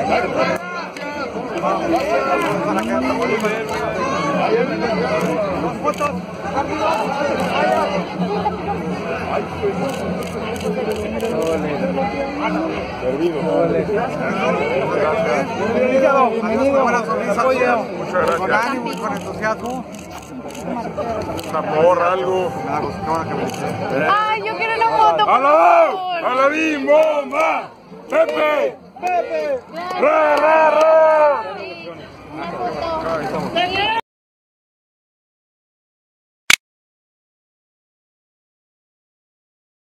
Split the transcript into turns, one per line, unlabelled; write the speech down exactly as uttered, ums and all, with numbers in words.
Muchas gracias. Con ánimo y con entusiasmo. Una porra, algo.
Ay, yo quiero una foto.
¡A la ¡Alabín, bomba! ¡Pepe! ¡Pepe! ¡Ra, ra, ra!